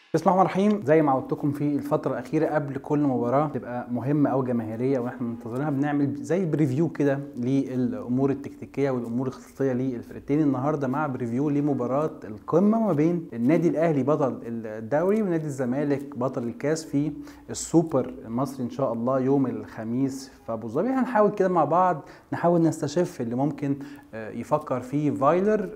بسم الله الرحمن الرحيم. زي ما عودتكم في الفترة الأخيرة قبل كل مباراة تبقى مهمة أو جماهيرية وإحنا منتظرينها بنعمل زي بريفيو كده للأمور التكتيكية والأمور الخططية للفرقتين. النهاردة مع بريفيو لمباراة القمة ما بين النادي الأهلي بطل الدوري ونادي الزمالك بطل الكاس في السوبر المصري إن شاء الله يوم الخميس في أبو ظبي. هنحاول كده مع بعض نحاول نستشف اللي ممكن يفكر فيه فايلر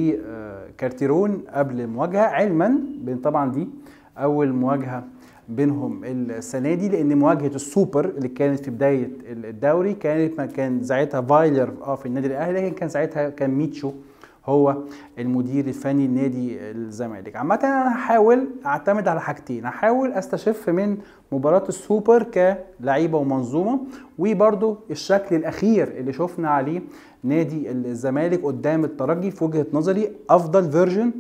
وكارتيرون قبل المواجهة، علما بين طبعا دي اول مواجهه بينهم السنه دي، لان مواجهه السوبر اللي كانت في بدايه الدوري كان ساعتها فايلر في النادي الاهلي، لكن كان ساعتها كان ميتشو هو المدير الفني لنادي الزمالك. عامه انا هحاول اعتمد على حاجتين، هحاول استشف من مباراه السوبر كلعيبه ومنظومه، وبرده الشكل الاخير اللي شفنا عليه نادي الزمالك قدام الترجي في وجهه نظري افضل فيرجن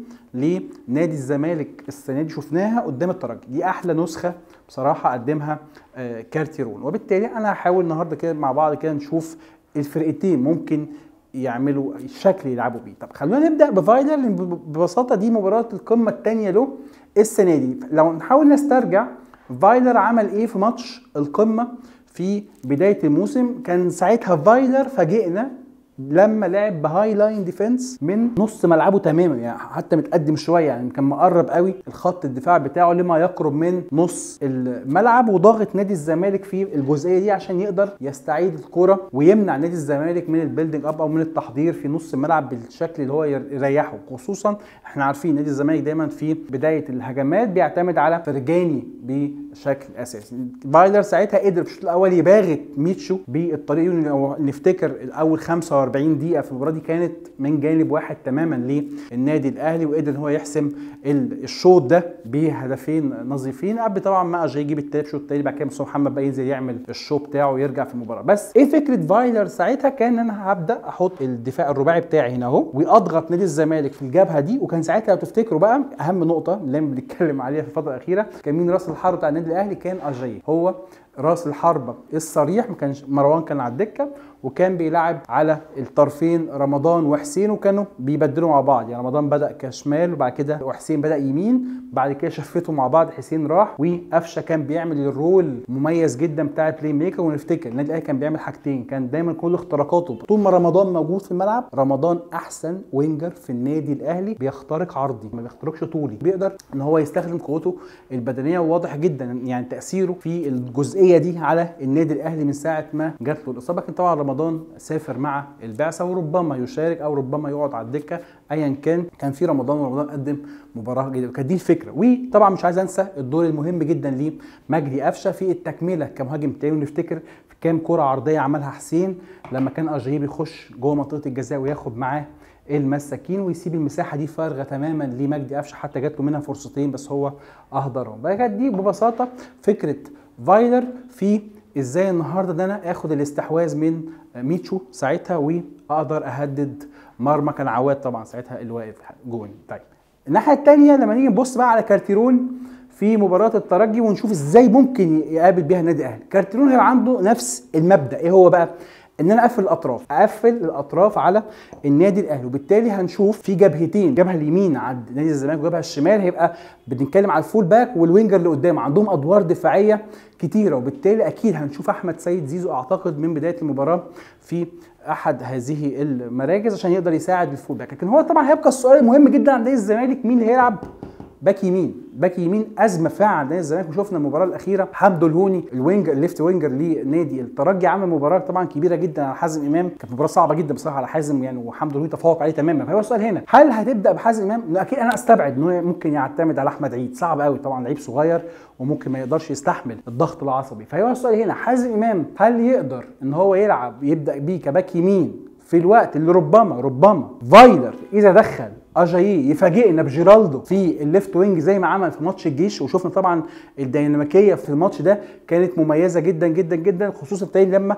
لنادي الزمالك السنه دي شفناها قدام الترجي، دي احلى نسخه بصراحه قدمها كارتيرون. وبالتالي انا هحاول النهارده كده مع بعض كده نشوف الفرقتين ممكن يعملوا الشكل يلعبوا بيه. طب خلونا نبدا بفايلر، لان ببساطه دي مباراه القمه الثانيه له السنه دي. لو نحاول نسترجع فايلر عمل ايه في ماتش القمه في بدايه الموسم، كان ساعتها فايلر فاجئنا لما لعب بهاي لاين ديفنس من نص ملعبه تماما، يعني حتى متقدم شويه، يعني كان مقرب قوي الخط الدفاع بتاعه لما يقرب من نص الملعب، وضاغط نادي الزمالك في الجزئيه دي عشان يقدر يستعيد الكره ويمنع نادي الزمالك من البيلدينج اب او من التحضير في نص الملعب بالشكل اللي هو يريحه. خصوصا احنا عارفين نادي الزمالك دايما في بدايه الهجمات بيعتمد على فرجاني بشكل اساسي. فايلر ساعتها قدر في الشوط الاول يباغت ميتشو بالطريقه، نفتكر اول 45 دقيقة في المباراة دي كانت من جانب واحد تماما للنادي الأهلي، وقدر ان هو يحسم الشوط ده بهدفين نظيفين قبل طبعا ما اجي يجيب التالت الشوط التاني. بعد كده مصطفى محمد بقى ينزل يعمل الشو بتاعه ويرجع في المباراة. بس ايه فكرة فايلر ساعتها؟ كان انا هبدأ احط الدفاع الرباعي بتاعي هنا اهو واضغط نادي الزمالك في الجبهة دي. وكان ساعتها لو تفتكروا بقى اهم نقطة اللي بنتكلم عليها في الفترة الأخيرة كان مين راس الحرب بتاع النادي الأهلي؟ كان اجي هو راس الحربة الصريح، ما كانش مروان، كان على الدكة وكان بيلعب على الطرفين رمضان وحسين، وكانوا بيبدلوا مع بعض، يعني رمضان بدأ كشمال وبعد كده وحسين بدأ يمين، بعد كده شفتوا مع بعض، حسين راح وقفشه كان بيعمل الرول مميز جدا بتاع البلاي ميكر. ونفتكر النادي الاهلي كان بيعمل حاجتين، كان دايما كل اختراقاته طول ما رمضان موجود في الملعب، رمضان احسن وينجر في النادي الاهلي، بيخترق عرضي ما بيخترقش طولي، بيقدر ان هو يستخدم قوته البدنيه، وواضح جدا يعني تاثيره في الجزئيه دي على النادي الاهلي من ساعه ما جات له الاصابه. كان طبعا رمضان سافر مع البعثه وربما يشارك او ربما يقعد على الدكه، ايا كان في رمضان، ورمضان قدم مباراه جيده، وكانت دي الفكره. وطبعا مش عايز انسى الدور المهم جدا لمجدي قفشه في التكمله كمهاجم تاني. ونفتكر في كام كره عرضيه عملها حسين لما كان اجايب يخش جوه منطقه الجزاء وياخد معاه المساكين ويسيب المساحه دي فارغه تماما لمجدي قفشه، حتى جات له منها فرصتين بس هو اهدرهم. كانت دي ببساطه فكره فايلر في ازاي النهارده ده انا اخد الاستحواذ من ميتشو ساعتها واقدر اهدد مرمى. كان عواد طبعا ساعتها اللي واقف جون. طيب الناحيه الثانيه لما نيجي نبص بقى على كارتيرون في مباراه الترجي ونشوف ازاي ممكن يقابل بيها النادي الاهلي. كارتيرون هيبقى عنده نفس المبدا، ايه هو بقى؟ ان انا اقفل الاطراف على النادي الاهلي، وبالتالي هنشوف في جبهتين، جبهه اليمين عند نادي الزمالك وجبهه الشمال هيبقى بنتكلم على الفول باك والوينجر اللي قدام عندهم ادوار دفاعيه كتيره، وبالتالي اكيد هنشوف احمد سيد زيزو اعتقد من بدايه المباراه في احد هذه المراكز عشان يقدر يساعد الفول باك. لكن هو طبعا هيبقى السؤال المهم جدا عند نادي الزمالك، مين اللي هيلعب باك يمين؟ باك يمين ازمه فعلا عند نادي الزمالك، وشفنا المباراه الاخيره حمدو الهوني الوينجر الليفت وينجر لنادي الترجي عمل مباراه طبعا كبيره جدا على حازم امام، كانت مباراه صعبه جدا بصراحه على حازم يعني، وحمدو الهوني تفوق عليه تماما. فهو السؤال هنا، هل هتبدا بحازم امام؟ اكيد انا استبعد انه ممكن يعتمد على احمد عيد، صعب قوي طبعا، لعيب صغير وممكن ما يقدرش يستحمل الضغط العصبي. فهو السؤال هنا، حازم امام هل يقدر ان هو يبدا بيه كباك يمين في الوقت اللي ربما فايلر اذا دخل اجاييه يفاجئنا بجيرالدو في الليفت وينج زي ما عمل في ماتش الجيش؟ وشفنا طبعا الديناميكيه في الماتش ده كانت مميزه جدا جدا جدا، خصوصا تاني لما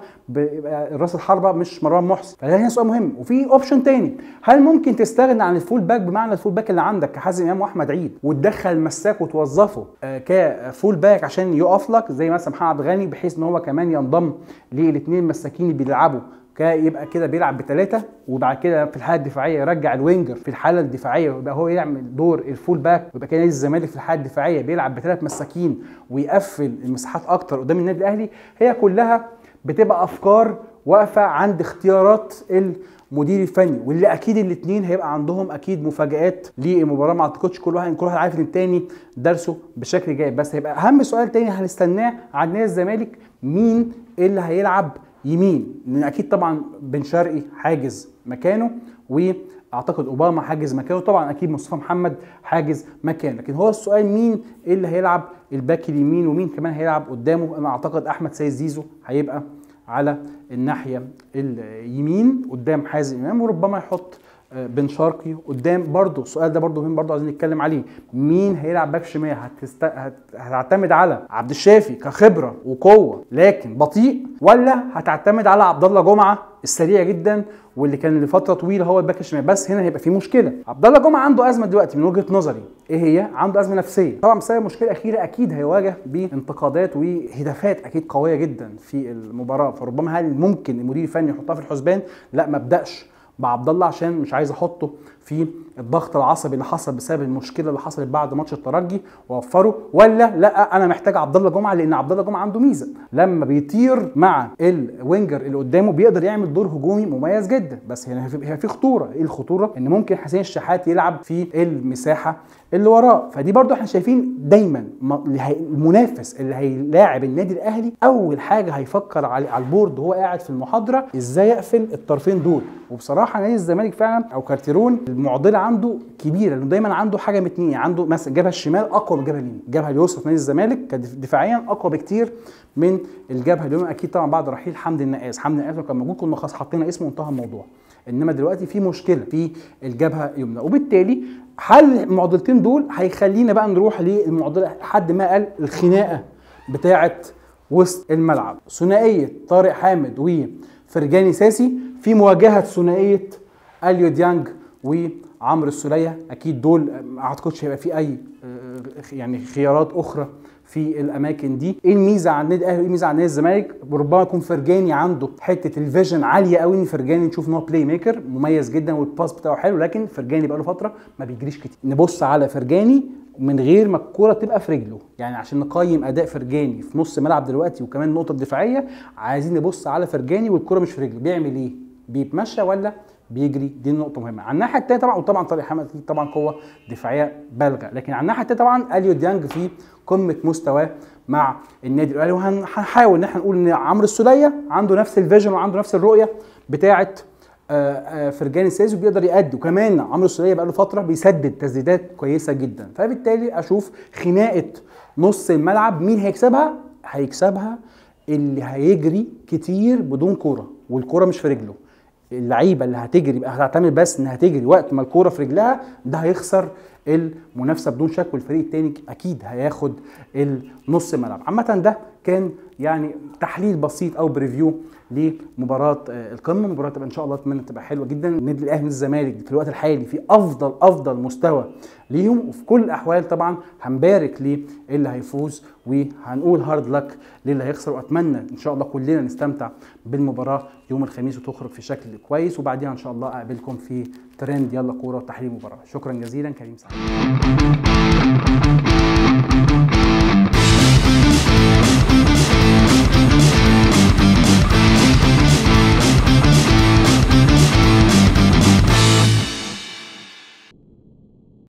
راس الحربه مش مروان محسن. فده هنا سؤال مهم. وفي اوبشن تاني، هل ممكن تستغنى عن الفول باك بمعنى الفول باك اللي عندك كحازم امام واحمد عيد وتدخل مساك وتوظفه كفول باك عشان يقف لك زي مثلا محمد غني، بحيث ان هو كمان ينضم للاثنين مساكين اللي بيلعبوا يبقى كده بيلعب ب3، وبعد كده في الحاله الدفاعيه يرجع الوينجر في الحاله الدفاعيه ويبقى هو يعمل دور الفول باك، ويبقى كده نادي الزمالك في الحاله الدفاعيه بيلعب ب3 مساكين ويقفل المساحات اكتر قدام النادي الاهلي. هي كلها بتبقى افكار واقفه عند اختيارات المدير الفني، واللي اكيد الاثنين هيبقى عندهم اكيد مفاجآت للمباراه. ما اعتقدش كل واحد عارف ان الثاني درسه بشكل جيد، بس هيبقى اهم سؤال تاني هنستناه عن نادي الزمالك، مين اللي هيلعب يمين؟ لان اكيد طبعا بن شرقي حاجز مكانه، واعتقد اوباما حاجز مكانه، طبعا اكيد مصطفى محمد حاجز مكانه، لكن هو السؤال مين اللي هيلعب الباك اليمين، ومين كمان هيلعب قدامه. انا اعتقد احمد سيد زيزو هيبقى على الناحيه اليمين قدام حازم امام، وربما يحط بن شرقي قدام. برضو السؤال ده برضو مهم، برضو عايزين نتكلم عليه، مين هيلعب باك شمال؟ هتعتمد على عبد الشافي كخبره وقوه لكن بطيء، ولا هتعتمد على عبد الله جمعه السريع جدا واللي كان لفتره طويله هو الباك الشمال؟ بس هنا هيبقى في مشكله. عبد الله جمعه عنده ازمه دلوقتي من وجهه نظري، ايه هي؟ عنده ازمه نفسيه طبعا بسبب مشكله اخيره، اكيد هيواجه بانتقادات وهدافات اكيد قويه جدا في المباراه، فربما هل ممكن المدير الفني يحطها في الحسبان؟ لا، ما ابداش بعبد الله عشان مش عايز احطه في الضغط العصبي اللي حصل بسبب المشكله اللي حصلت بعد ماتش الترجي واوفره، ولا لا انا محتاج عبد الله جمعه، لان عبد الله جمعه عنده ميزه لما بيطير مع الوينجر اللي قدامه بيقدر يعمل دور هجومي مميز جدا. بس هنا في خطوره، ايه الخطوره؟ ان ممكن حسين الشحات يلعب في المساحه اللي وراه، فدي برضو احنا شايفين دايما المنافس اللي هيلاعب النادي الاهلي اول حاجه هيفكر على البورد وهو قاعد في المحاضره ازاي يقفل الطرفين دول. وبصراحه نادي الزمالك فعلا او كارتيرون المعضله عنده كبيره، لانه دايما عنده حاجه من اتنين، عنده مثلا الجبهه الشمال اقوى من الجبهه اليمين، الجبهه اليسرى في نادي الزمالك دفاعيا اقوى بكتير من الجبهه اليمين، اكيد طبعا بعد رحيل حمدي النقاز. حمدي النقاز لو كان موجود كنا خلاص حطينا اسمه وانتهى الموضوع، انما دلوقتي في مشكله في الجبهه اليمنى، وبالتالي حل المعضلتين دول هيخلينا بقى نروح للمعضله حد ما قال الخناقه بتاعه وسط الملعب، ثنائيه طارق حامد وفرجاني ساسي في مواجهه ثنائيه اليو ديانج وعمرو السوليه. اكيد دول ما اعتقدش هيبقى في اي يعني خيارات اخرى في الاماكن دي. ايه الميزه عن النادي الاهلي وايه الميزه عن نادي الزمالك؟ ربما يكون فرجاني عنده حته الفيجن عاليه قوي، ان فرجاني نشوف ان هو بلاي ميكر مميز جدا والباس بتاعه حلو، لكن فرجاني بقى له فتره ما بيجريش كتير. نبص على فرجاني من غير ما الكوره تبقى في رجله، يعني عشان نقيم اداء فرجاني في نص ملعب دلوقتي وكمان النقطه الدفاعيه عايزين نبص على فرجاني والكوره مش في رجله، بيعمل ايه؟ بيتمشى ولا بيجري؟ دي النقطه مهمه. على الناحيه الثانيه طبعا طارق حامد طبعا قوه دفاعيه بالغه، لكن على الناحيه الثانيه طبعا اليو ديانج في قمه مستواه مع النادي الاهلي، وهنحاول ان احنا نقول ان عمرو السوليه عنده نفس الفيجن وعنده نفس الرؤيه بتاعه فرجاني ساسي وبيقدر يأدي، وكمان عمرو السوليه بقى له فتره بيسدد تسديدات كويسه جدا. فبالتالي اشوف خناقه نص الملعب مين هيكسبها؟ هيكسبها اللي هيجري كتير بدون كوره والكوره مش في رجله. اللعيبه اللي هتجري بقى هتعتمد بس انها تجري وقت ما الكوره في رجلها، ده هيخسر المنافسه بدون شك، والفريق الثاني اكيد هياخد النص ملعب. عامه ده كان يعني تحليل بسيط او بريفيو لمباراه القمه. مباراه تبقى ان شاء الله اتمنى تبقى حلوه جدا. النادي الاهلي والزمالك في الوقت الحالي في افضل مستوى ليهم، وفي كل الاحوال طبعا هنبارك للي هيفوز وهنقول هارد لك للي هيخسر، واتمنى ان شاء الله كلنا نستمتع بالمباراه يوم الخميس وتخرج في شكل كويس، وبعديها ان شاء الله اقابلكم في ترند يلا كوره وتحليل مباراه. شكرا جزيلا، كريم سعيد.